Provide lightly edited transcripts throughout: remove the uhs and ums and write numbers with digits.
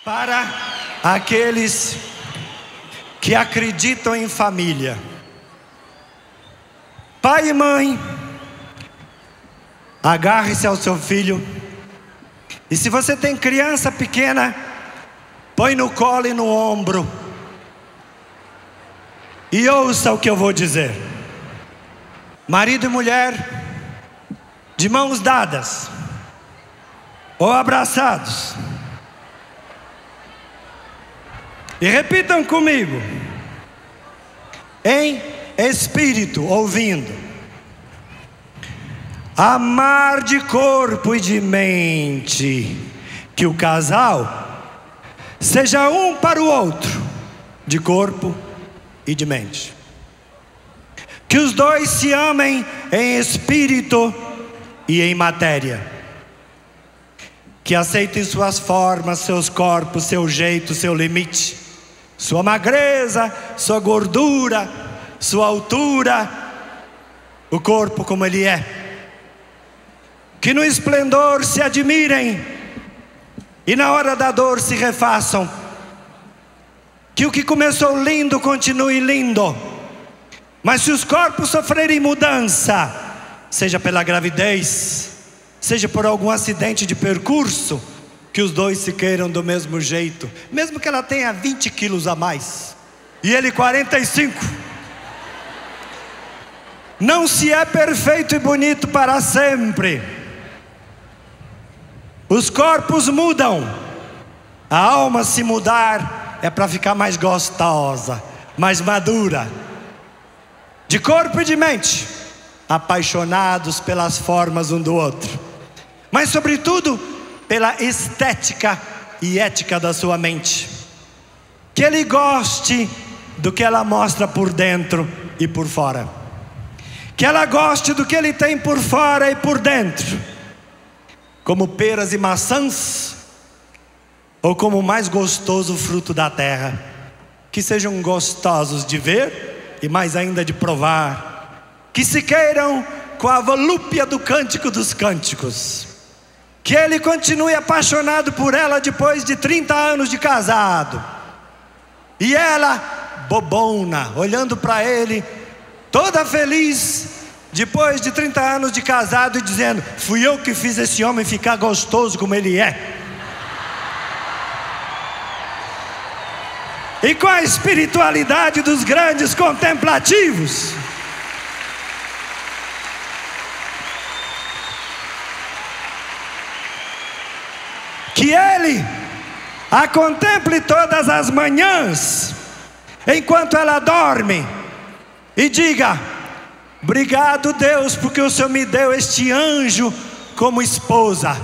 Para aqueles que acreditam em família, pai e mãe, agarre-se ao seu filho. E se você tem criança pequena, põe no colo e no ombro. E ouça o que eu vou dizer. Marido e mulher, de mãos dadas ou abraçados, e repitam comigo, em espírito, ouvindo: amar de corpo e de mente, que o casal seja um para o outro, de corpo e de mente. Que os dois se amem em espírito e em matéria. Que aceitem suas formas, seus corpos, seu jeito, seu limite, sua magreza, sua gordura, sua altura, o corpo como ele é. Que no esplendor se admirem e na hora da dor se refaçam. Que o que começou lindo continue lindo. Mas se os corpos sofrerem mudança, seja pela gravidez, seja por algum acidente de percurso, que os dois se queiram do mesmo jeito, mesmo que ela tenha 20 quilos a mais e ele 45. Não se é perfeito e bonito para sempre. Os corpos mudam. A alma, se mudar, é para ficar mais gostosa, mais madura, de corpo e de mente, apaixonados pelas formas um do outro, mas sobretudo pela estética e ética da sua mente. Que ele goste do que ela mostra por dentro e por fora. Que ela goste do que ele tem por fora e por dentro, como peras e maçãs, ou como o mais gostoso fruto da terra. Que sejam gostosos de ver e mais ainda de provar. Que se queiram com a volúpia do cântico dos cânticos. Que ele continue apaixonado por ela depois de 30 anos de casado. E ela, bobona, olhando para ele, toda feliz, depois de 30 anos de casado, e dizendo: fui eu que fiz esse homem ficar gostoso como ele é. E com a espiritualidade dos grandes contemplativos. Que ele a contemple todas as manhãs, enquanto ela dorme, e diga: obrigado, Deus, porque o Senhor me deu este anjo como esposa.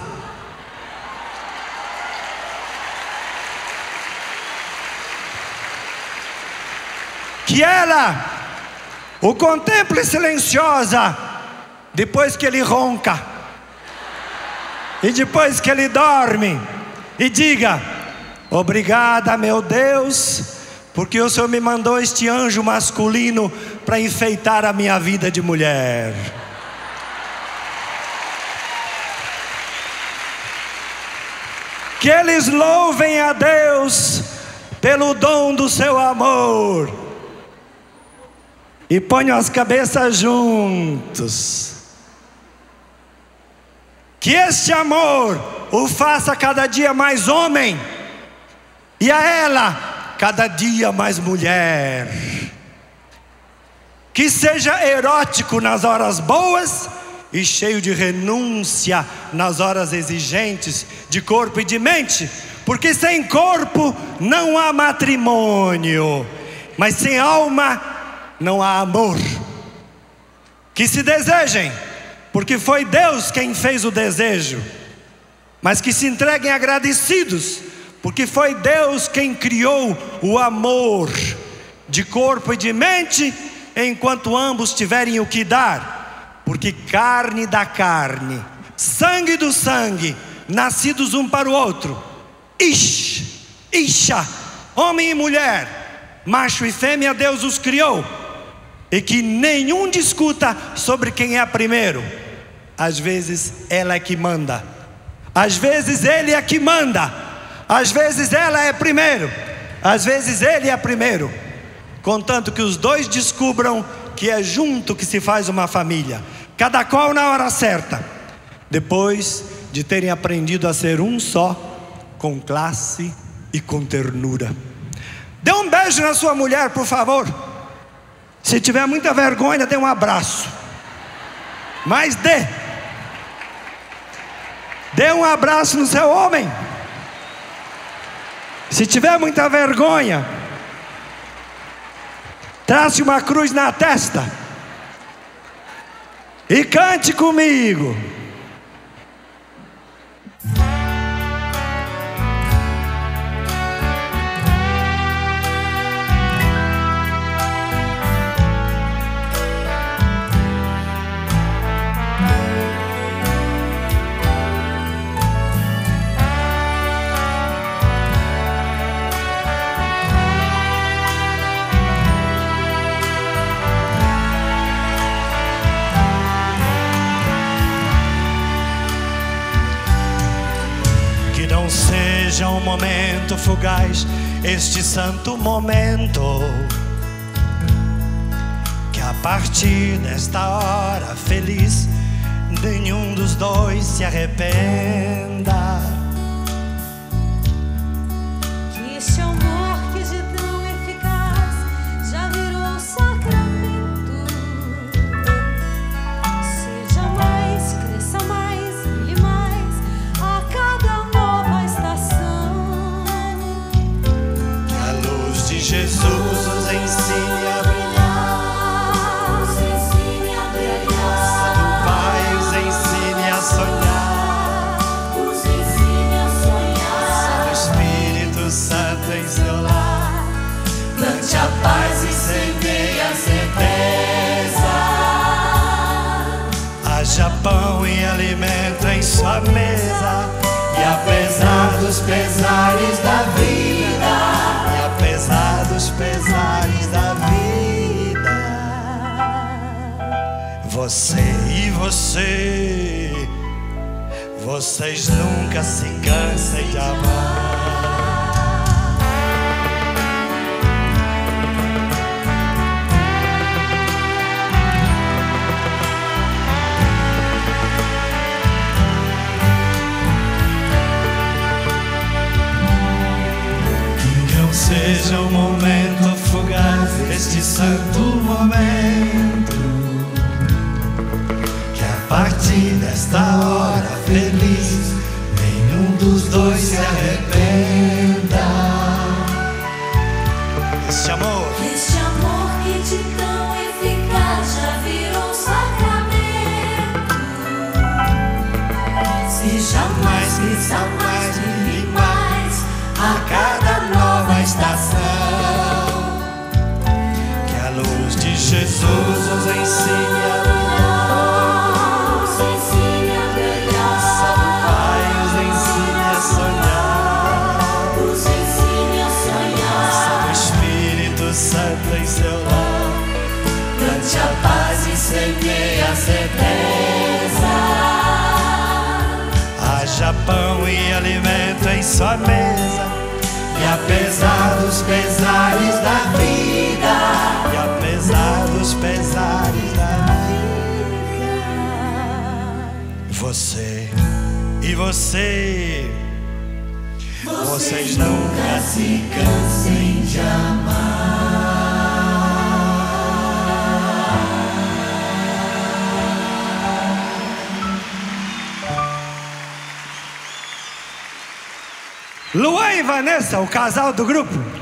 Que ela o contemple silenciosa, depois que ele ronca, e depois que ele dorme, e diga: obrigada, meu Deus, porque o Senhor me mandou este anjo masculino para enfeitar a minha vida de mulher. Que eles louvem a Deus pelo dom do seu amor. E ponham as cabeças juntos. Que este amor o faça cada dia mais homem, e a ela cada dia mais mulher. Que seja erótico nas horas boas e cheio de renúncia nas horas exigentes, de corpo e de mente, porque sem corpo não há matrimônio, mas sem alma não há amor. Que se desejem, porque foi Deus quem fez o desejo, mas que se entreguem agradecidos, porque foi Deus quem criou o amor, de corpo e de mente, enquanto ambos tiverem o que dar. Porque carne da carne, sangue do sangue, nascidos um para o outro, Isha, homem e mulher, macho e fêmea, Deus os criou. E que nenhum discuta sobre quem é primeiro. Às vezes ela é que manda, às vezes ele é que manda, Às vezes ela é primeiro, às vezes ele é primeiro, contanto que os dois descubram que é junto que se faz uma família, cada qual na hora certa, depois de terem aprendido a ser um só, com classe e com ternura. Dê um beijo na sua mulher, por favor. Se tiver muita vergonha, dê um abraço, mas dê um abraço no seu homem. Se tiver muita vergonha, trace uma cruz na testa e cante comigo. Seja um momento fugaz, este santo momento, que a partir desta hora feliz, nenhum dos dois se arrependa. Que este amor que de tão eficaz já virou sacramento, seja mais, cresça mais, brilhe mais a cada nova estação. Que a luz de Jesus nos ensine a brilhar, Nos ensine a brilhar, o Pai os ensine a sonhar, nos ensine a sonhar. o Espírito Santo em seu lar, plante a paz e semeie a certeza. Haja pão e alimento em sua mesa, e apesar dos pesares da vida, e apesar dos pesares da vida, você e você, vocês nunca se cansem de amar. Não seja um momento fugaz, este santo momento, que a partir desta hora feliz, nenhum dos dois se arrependa. Este amor Que de tão eficaz já virou sacramento, seja mais, cresça mais, brilhe mais a cada nova estação. que a luz de Jesus nos ensine a brilhar, Nos ensine a brilhar, o Pai os ensine a sonhar, nos ensine a sonhar. o Espírito Santo em seu lar, Plante a paz e semeie a certeza. haja pão e alimento em sua mesa, e apesar dos pesares da vida, e apesar dos pesares da vida, você e você, vocês nunca se cansem de amar. Luan e Vanessa, o casal do grupo.